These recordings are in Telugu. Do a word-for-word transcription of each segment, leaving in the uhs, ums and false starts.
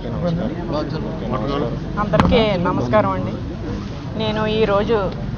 అందరికీ నమస్కారం అండి. నేను ఈరోజు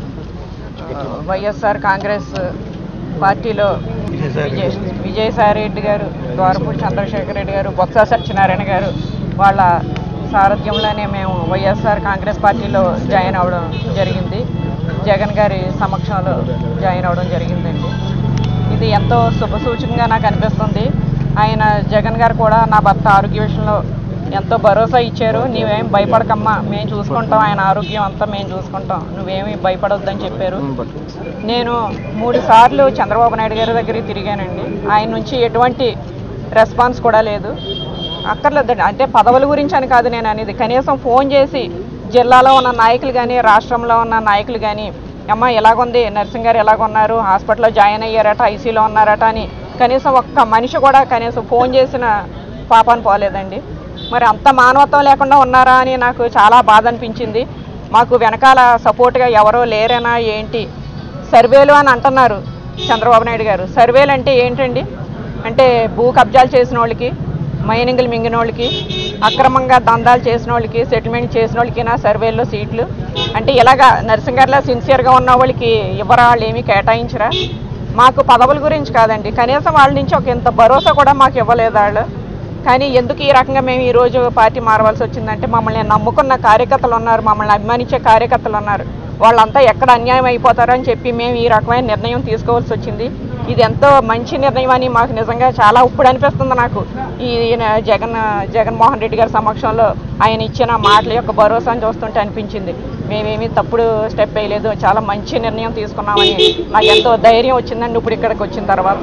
వైఎస్ఆర్ కాంగ్రెస్ పార్టీలో విజయ విజయసాయి రెడ్డి గారు, ద్వారపూడి చంద్రశేఖర్ రెడ్డి గారు, బొత్స సత్యనారాయణ గారు వాళ్ళ సారథ్యంలోనే మేము వైఎస్ఆర్ కాంగ్రెస్ పార్టీలో జాయిన్ అవ్వడం జరిగింది. జగన్ గారి సమక్షంలో జాయిన్ అవ్వడం జరిగిందండి. ఇది ఎంతో శుభసూచకంగా నాకు అనిపిస్తుంది. ఆయన జగన్ గారు కూడా నా భర్త ఆరోగ్య విషయంలో ఎంతో భరోసా ఇచ్చారు. నీవేం భయపడకమ్మా, మేము చూసుకుంటాం, ఆయన ఆరోగ్యం అంతా మేము చూసుకుంటాం, నువ్వేమీ భయపడొద్దని చెప్పారు. నేను మూడు సార్లు చంద్రబాబు నాయుడు గారి దగ్గరికి తిరిగానండి. ఆయన నుంచి ఎటువంటి రెస్పాన్స్ కూడా లేదు. అక్కర్లేదండి, అంటే పదవుల గురించి అని కాదు నేను అనేది, కనీసం ఫోన్ చేసి జిల్లాలో ఉన్న నాయకులు కానీ రాష్ట్రంలో ఉన్న నాయకులు కానీ అమ్మ ఎలాగుంది, నర్సింగ్ గారు ఎలాగున్నారు, హాస్పిటల్లో జాయిన్ అయ్యారట, ఐసీలో ఉన్నారట అని కనీసం ఒక్క మనిషి కూడా కనీసం ఫోన్ చేసిన పాపాన్ని పోలేదండి. మరి అంత మానవత్వం లేకుండా ఉన్నారా అని నాకు చాలా బాధ అనిపించింది. మాకు వెనకాల సపోర్ట్గా ఎవరో లేరేనా ఏంటి, సర్వేలు అని అంటున్నారు చంద్రబాబు నాయుడు గారు. సర్వేలు అంటే ఏంటండి? అంటే భూ కబ్జాలు చేసిన వాళ్ళకి, మైనింగ్లు మింగిన వాళ్ళకి, అక్రమంగా దందాలు చేసిన వాళ్ళకి, సెటిల్మెంట్ చేసిన వాళ్ళకి నా సర్వేల్లో సీట్లు అంటే ఇలాగా నర్సింగ్ గారిలో సిన్సియర్గా ఉన్న వాళ్ళకి ఇవ్వరా, వాళ్ళు ఏమీ కేటాయించరా? మాకు పదవుల గురించి కాదండి, కనీసం వాళ్ళ నుంచి ఒక ఇంత భరోసా కూడా మాకు ఇవ్వలేదు వాళ్ళు. కానీ ఎందుకు ఈ రకంగా మేము ఈరోజు పార్టీ మారవలసి వచ్చిందంటే, మమ్మల్ని నమ్ముకున్న కార్యకర్తలు ఉన్నారు, మమ్మల్ని అభిమానించే కార్యకర్తలు ఉన్నారు, వాళ్ళంతా ఎక్కడ అన్యాయం అయిపోతారని చెప్పి మేము ఈ రకమైన నిర్ణయం తీసుకోవాల్సి వచ్చింది. ఇది ఎంతో మంచి నిర్ణయం అని మాకు నిజంగా చాలా ఇప్పుడు అనిపిస్తుంది. నాకు ఈ జగన్ జగన్మోహన్ రెడ్డి గారి సమక్షంలో ఆయన ఇచ్చిన మాటల యొక్క భరోసాను చూస్తుంటే అనిపించింది మేమేమీ తప్పుడు స్టెప్ వేయలేదు, చాలా మంచి నిర్ణయం తీసుకున్నామని నాకు ఎంతో ధైర్యం వచ్చిందండి ఇప్పుడు ఇక్కడికి వచ్చిన తర్వాత.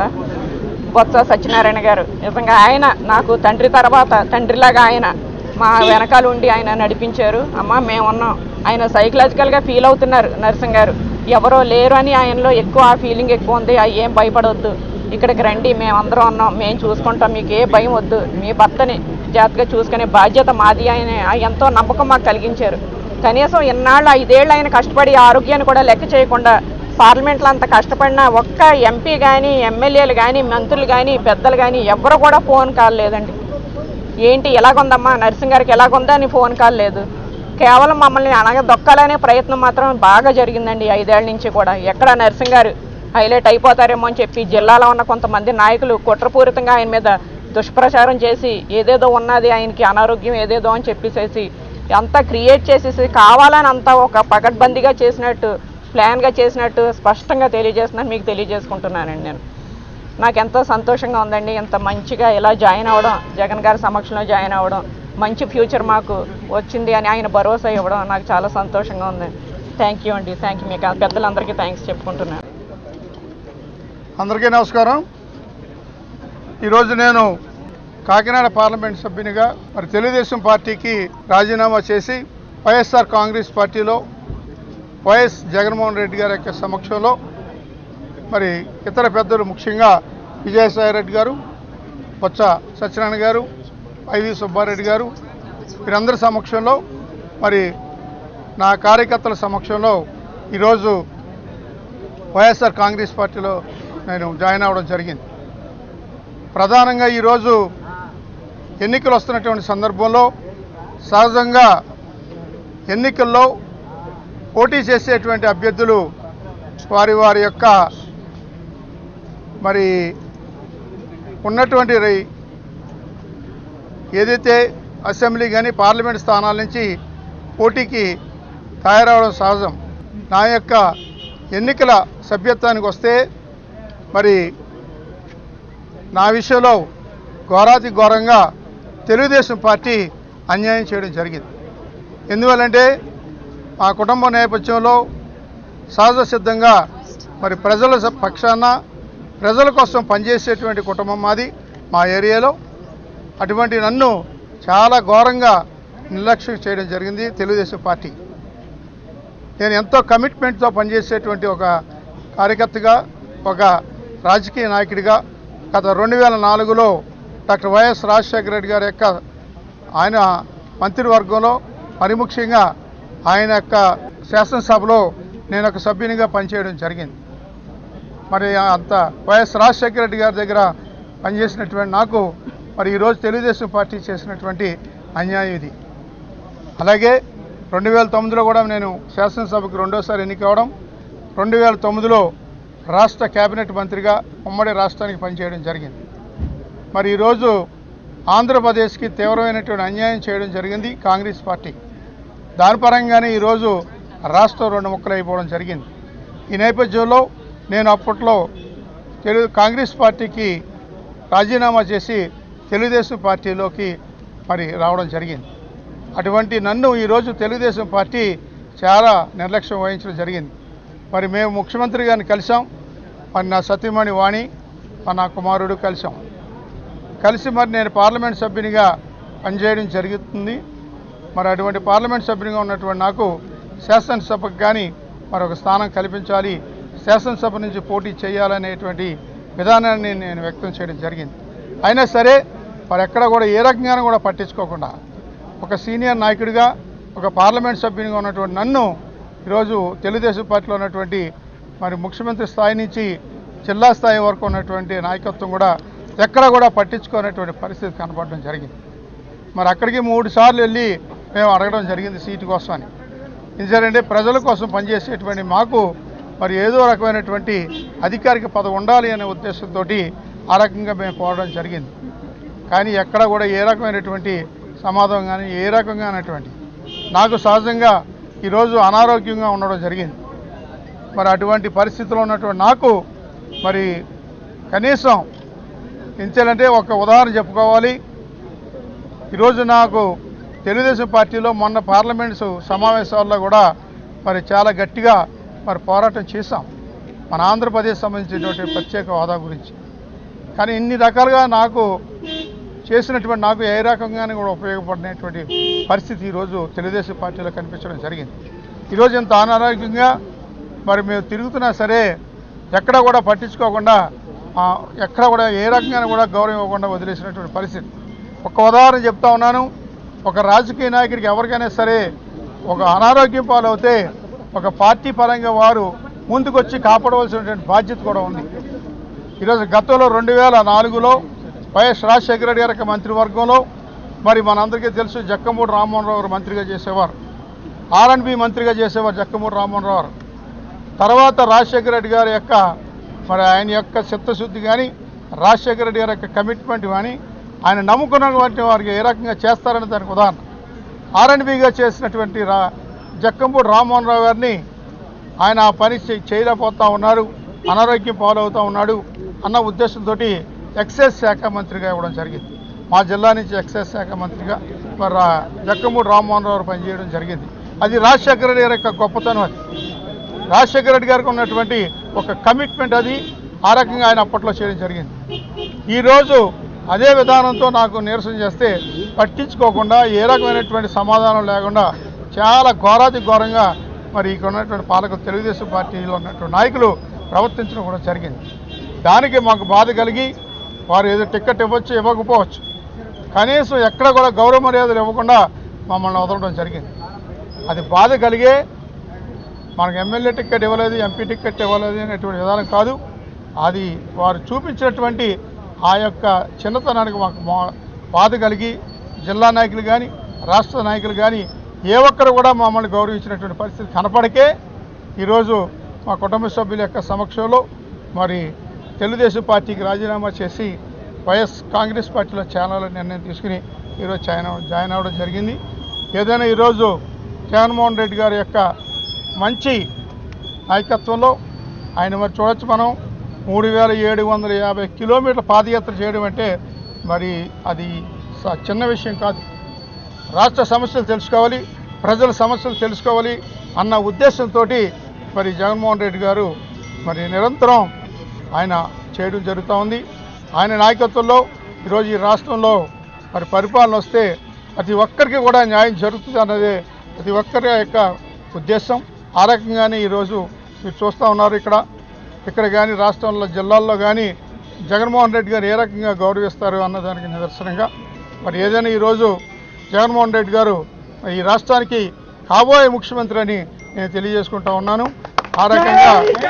బొత్స సత్యనారాయణ గారు నిజంగా ఆయన నాకు తండ్రి తర్వాత తండ్రిలాగా ఆయన మా వెనకాల ఉండి ఆయన నడిపించారు. అమ్మ మేము ఉన్నాం, ఆయన సైకలాజికల్గా ఫీల్ అవుతున్నారు నర్సింగ్ గారు, ఎవరో లేరు అని ఆయనలో ఎక్కువ ఆ ఫీలింగ్ ఎక్కువ ఉంది. అవి ఏం భయపడవద్దు, ఇక్కడికి రండి, మేమందరం ఉన్నాం, మేము చూసుకుంటాం, మీకు ఏ భయం వద్దు, మీ భర్తని జాగ్రత్తగా చూసుకునే బాధ్యత మాది ఆయన ఎంతో నమ్మకం మాకు కలిగించారు. కనీసం ఇన్నాళ్ళు ఐదేళ్ళు ఆయన కష్టపడి ఆరోగ్యాన్ని కూడా లెక్క చేయకుండా పార్లమెంట్లో అంత కష్టపడినా ఒక్క ఎంపీ కానీ ఎమ్మెల్యేలు కానీ మంత్రులు కానీ పెద్దలు కానీ ఎవరు కూడా ఫోన్ కాల్ లేదండి. ఏంటి ఎలాగుందమ్మా నర్సింగ్ గారికి ఎలాగుందా అని ఫోన్ కాల్ లేదు. కేవలం మమ్మల్ని అనగ దొక్కాలనే ప్రయత్నం మాత్రం బాగా జరిగిందండి ఐదేళ్ల నుంచి కూడా. ఎక్కడ నర్సింగ్ గారు హైలైట్ అయిపోతారేమో అని చెప్పి జిల్లాలో ఉన్న కొంతమంది నాయకులు కుట్రపూరితంగా ఆయన మీద దుష్ప్రచారం చేసి ఏదేదో ఉన్నది, ఆయనకి అనారోగ్యం ఏదేదో అని చెప్పేసేసి అంతా క్రియేట్ చేసేసి కావాలని అంతా ఒక పకడ్బందీగా చేసినట్టు, ప్లాన్గా చేసినట్టు స్పష్టంగా తెలియజేస్తున్నాను, మీకు తెలియజేసుకుంటున్నానండి. నేను నాకు ఎంతో సంతోషంగా ఉందండి ఇంత మంచిగా ఇలా జాయిన్ అవ్వడం, జగన్ గారి సమక్షంలో జాయిన్ అవ్వడం, మంచి ఫ్యూచర్ మాకు వచ్చింది అని ఆయన భరోసా ఇవ్వడం నాకు చాలా సంతోషంగా ఉంది. థ్యాంక్ యూ అండి, థ్యాంక్ యూ. మీకు పెద్దలందరికీ థ్యాంక్స్ చెప్పుకుంటున్నాను. అందరికీ నమస్కారం. ఈరోజు నేను కాకినాడ పార్లమెంట్ సభ్యునిగా మరి తెలుగుదేశం పార్టీకి రాజీనామా చేసి వైఎస్ఆర్ కాంగ్రెస్ పార్టీలో వైఎస్ జగన్మోహన్ రెడ్డి గారి యొక్క సమక్షంలో మరి ఇతర పెద్దలు ముఖ్యంగా విజయసాయి రెడ్డి గారు, బొత్స సత్యనారాయణ గారు, వైవి సుబ్బారెడ్డి గారు వీరందరి సమక్షంలో మరి నా కార్యకర్తల సమక్షంలో ఈరోజు వైఎస్ఆర్ కాంగ్రెస్ పార్టీలో నేను జాయిన్ అవ్వడం జరిగింది. ప్రధానంగా ఈరోజు ఎన్నికలు వస్తున్నటువంటి సందర్భంలో సహజంగా ఎన్నికల్లో పోటీ చేసేటువంటి అభ్యర్థులు వారి వారి యొక్క మరి ఉన్నటువంటి ఏదైతే అసెంబ్లీ కానీ పార్లమెంట్ స్థానాల నుంచి పోటీకి తయారవడం సహజం. నా యొక్క ఎన్నికల సభ్యత్వానికి వస్తే మరి నా విషయంలో ఘోరాతి ఘోరంగా తెలుగుదేశం పార్టీ అన్యాయం చేయడం జరిగింది. ఎందువల్లంటే మా కుటుంబ నేపథ్యంలో సహజ సిద్ధంగా మరి ప్రజల పక్షాన ప్రజల కోసం పనిచేసేటువంటి కుటుంబం మాది మా ఏరియాలో. అటువంటి నన్ను చాలా ఘోరంగా నిర్లక్ష్యం చేయడం జరిగింది తెలుగుదేశం పార్టీ. నేను ఎంతో కమిట్మెంట్తో పనిచేసేటువంటి ఒక కార్యకర్తగా, ఒక రాజకీయ నాయకుడిగా గత రెండు వేల నాలుగులో డాక్టర్ వైఎస్ రాజశేఖర రెడ్డి గారి యొక్క ఆయన మంత్రివర్గంలో మరి ముఖ్యంగా ఆయన యొక్క శాసనసభలో నేను ఒక సభ్యునిగా పనిచేయడం జరిగింది. మరి అంత వైఎస్ రాజశేఖర రెడ్డి గారి దగ్గర పనిచేసినటువంటి నాకు మరి ఈరోజు తెలుగుదేశం పార్టీ చేసినటువంటి అన్యాయం ఇది. అలాగే రెండు వేల తొమ్మిదిలో కూడా నేను శాసనసభకు రెండోసారి ఎన్నికవడం, రెండు వేల తొమ్మిదిలో రాష్ట్ర కేబినెట్ మంత్రిగా ఉమ్మడి రాష్ట్రానికి పనిచేయడం జరిగింది. మరి ఈరోజు ఆంధ్రప్రదేశ్కి తీవ్రమైనటువంటి అన్యాయం చేయడం జరిగింది కాంగ్రెస్ పార్టీ. దాని పరంగానే ఈరోజు రాష్ట్రం రెండు ముక్కలు అయిపోవడం జరిగింది. ఈ నేపథ్యంలో నేను అప్పట్లో తెలుగు కాంగ్రెస్ పార్టీకి రాజీనామా చేసి తెలుగుదేశం పార్టీలోకి మరి రావడం జరిగింది. అటువంటి నన్ను ఈరోజు తెలుగుదేశం పార్టీ చాలా నిర్లక్ష్యం వహించడం జరిగింది. మరి మేము ముఖ్యమంత్రి గారిని కలిసాం, మరి నా సతీమణి వాణి మా నా కుమారుడు కలిసాం. కలిసి మరి నేను పార్లమెంట్ సభ్యునిగా పనిచేయడం జరుగుతుంది. మరి అటువంటి పార్లమెంట్ సభ్యునిగా ఉన్నటువంటి నాకు శాసనసభకు కానీ మరి ఒక స్థానం కల్పించాలి, శాసనసభ నుంచి పోటీ చేయాలనేటువంటి విధానాన్ని నేను వ్యక్తం చేయడం జరిగింది. అయినా సరే మరి ఎక్కడ కూడా ఏ రకంగానూ కూడా పట్టించుకోకుండా ఒక సీనియర్ నాయకుడిగా ఒక పార్లమెంట్ సభ్యునిగా ఉన్నటువంటి నన్ను ఈరోజు తెలుగుదేశం పార్టీలో ఉన్నటువంటి మరి ముఖ్యమంత్రి స్థాయి నుంచి జిల్లా స్థాయి వరకు ఉన్నటువంటి నాయకత్వం కూడా ఎక్కడ కూడా పట్టించుకునేటువంటి పరిస్థితి కనపడడం జరిగింది. మరి అక్కడికి మూడు సార్లు వెళ్ళి మేము అడగడం జరిగింది సీటు కోసమని. ఎందుకంటే ప్రజల కోసం పనిచేసేటువంటి మాకు మరి ఏదో రకమైనటువంటి అధికారిక పదవి ఉండాలి అనే ఉద్దేశంతో ఆ రకంగా మేము కోరడం జరిగింది. కానీ ఎక్కడ కూడా ఏ రకమైనటువంటి సమాధానం కానీ ఏ రకంగా అనేటువంటి నాకు సహజంగా ఈరోజు అనారోగ్యంగా ఉండడం జరిగింది. మరి అటువంటి పరిస్థితిలో ఉన్నటువంటి నాకు మరి కనీసం ఎంచాలంటే ఒక ఉదాహరణ చెప్పుకోవాలి. ఈరోజు నాకు తెలుగుదేశం పార్టీలో మొన్న పార్లమెంటు సమావేశాల్లో కూడా మరి చాలా గట్టిగా మరి పోరాటం చేశాం మన ఆంధ్రప్రదేశ్ సంబంధించినటువంటి ప్రత్యేక హోదా గురించి. కానీ ఇన్ని రకాలుగా నాకు చేసినటువంటి నాకు ఏ రకంగానే కూడా ఉపయోగపడినటువంటి పరిస్థితి ఈరోజు తెలుగుదేశం పార్టీలో కనిపించడం జరిగింది. ఈరోజు ఇంత అనారోగ్యంగా మరి మేము తిరుగుతున్నా సరే ఎక్కడ కూడా పట్టించుకోకుండా ఎక్కడ కూడా ఏ రకంగా కూడా గౌరవం ఇవ్వకుండా వదిలేసినటువంటి పరిస్థితి. ఒక ఉదాహరణ చెప్తా ఉన్నాను. ఒక రాజకీయ నాయకుడికి ఎవరికైనా సరే ఒక అనారోగ్యం పాలవుతే ఒక పార్టీ పరంగా వారు ముందుకొచ్చి కాపాడవలసినటువంటి బాధ్యత కూడా ఉంది. ఈరోజు గతంలో రెండు వేల నాలుగులో వైఎస్ రాజశేఖర రెడ్డి గారి మంత్రివర్గంలో మరి మనందరికీ తెలుసు జక్కమూడి రామ్మోహన్ రావు గారు మంత్రిగా చేసేవారు, ఆర్ఎండ్బి మంత్రిగా చేసేవారు జక్కమూడి రామ్మోహన్ రావు గారు. తర్వాత రాజశేఖర రెడ్డి గారి యొక్క మరి ఆయన యొక్క చిత్తశుద్ధి కానీ రాజశేఖర రెడ్డి గారి యొక్క కమిట్మెంట్ కానీ ఆయన నమ్ముకున్నటువంటి వారికి ఏ రకంగా చేస్తారని దానికి ఉదాహరణ ఆర్ఎండ్బిగా చేసినటువంటి రా జక్కంపూడి రామ్మోహన్ రావు గారిని ఆయన ఆ పని చేయలేకపోతూ ఉన్నారు, అనారోగ్యం పాలవుతూ ఉన్నాడు అన్న ఉద్దేశంతో ఎక్సైజ్ శాఖ మంత్రిగా ఇవ్వడం జరిగింది. మా జిల్లా నుంచి ఎక్సైజ్ శాఖ మంత్రిగా మరి జక్కంపూడి రామ్మోహన్ రావు పనిచేయడం జరిగింది. అది రాజశేఖర రెడ్డి గారి యొక్క గొప్పతనం. అది రాజశేఖర రెడ్డి గారికి ఉన్నటువంటి ఒక కమిట్మెంట్, అది ఆ రకంగా ఆయన అప్పట్లో చేయడం జరిగింది. ఈరోజు అదే విధానంతో నాకు నిరసన చేస్తే పట్టించుకోకుండా ఏ రకమైనటువంటి సమాధానం లేకుండా చాలా ఘోరాతి ఘోరంగా మరి ఇక్కడ ఉన్నటువంటి పాలకులు తెలుగుదేశం పార్టీలో ఉన్నటువంటి నాయకులు ప్రవర్తించడం కూడా జరిగింది. దానికి మాకు బాధ కలిగి వారు ఏదో టికెట్ ఇవ్వచ్చు ఇవ్వకపోవచ్చు, కనీసం ఎక్కడ కూడా గౌరవ మర్యాదలు ఇవ్వకుండా మమ్మల్ని వదలడం జరిగింది. అది బాధ కలిగే మనకు ఎమ్మెల్యే టికెట్ ఇవ్వలేదు, ఎంపీ టికెట్ ఇవ్వలేదు అనేటువంటి విధానం కాదు. అది వారు చూపించినటువంటి ఆ యొక్క చిన్నతనానికి మాకు బాధ కలిగి జిల్లా నాయకులు కానీ రాష్ట్ర నాయకులు కానీ ఏ ఒక్కరు కూడా మమ్మల్ని గౌరవించినటువంటి పరిస్థితి కనపడకే ఈరోజు మా కుటుంబ సభ్యుల యొక్క సమక్షంలో మరి తెలుగుదేశం పార్టీకి రాజీనామా చేసి వైఎస్ కాంగ్రెస్ పార్టీలో చేరాలని నిర్ణయం తీసుకుని ఈరోజు జాయిన్ జాయిన్ అవ్వడం జరిగింది. ఏదైనా ఈరోజు జగన్మోహన్ రెడ్డి గారి యొక్క మంచి నాయకత్వంలో ఆయన మరి చూడొచ్చు, మనం మూడు వేల ఏడు వందల యాభై కిలోమీటర్ల పాదయాత్ర చేయడం అంటే మరి అది చిన్న విషయం కాదు. రాష్ట్ర సమస్యలు తెలుసుకోవాలి, ప్రజల సమస్యలు తెలుసుకోవాలి అన్న ఉద్దేశంతో మరి జగన్మోహన్ రెడ్డి గారు మరి నిరంతరం ఆయన చేయడం జరుగుతూ ఉంది. ఆయన నాయకత్వంలో ఈరోజు ఈ రాష్ట్రంలో మరి పరిపాలన వస్తే ప్రతి ఒక్కరికి కూడా న్యాయం జరుగుతుంది అన్నదే ప్రతి ఒక్కరి యొక్క ఉద్దేశం. ఆ రకంగానే ఈరోజు మీరు చూస్తూ ఉన్నారు. ఇక్కడ ఇక్కడ కానీ రాష్ట్రంలో జిల్లాల్లో కానీ జగన్మోహన్ రెడ్డి గారు ఏ రకంగా గౌరవిస్తారు అన్నదానికి నిదర్శనంగా మరి ఏదైనా ఈరోజు జగన్మోహన్ రెడ్డి గారు ఈ రాష్ట్రానికి కాబోయే ముఖ్యమంత్రి అని నేను తెలియజేసుకుంటా ఉన్నాను. ఆ రకంగా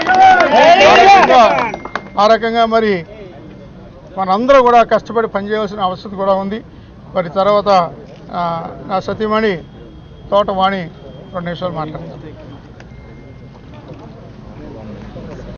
ఆ రకంగా మరి మనందరూ కూడా కష్టపడి పనిచేయాల్సిన అవసరం కూడా ఉంది. మరి తర్వాత నా సతీమణి తోట వాణి రెండు నిమిషాలు మాట్లాడతాను.